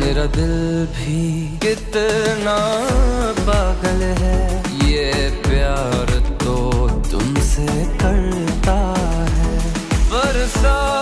मेरा दिल भी कितना पागल है, ये प्यार तो तुमसे करता है। बरसा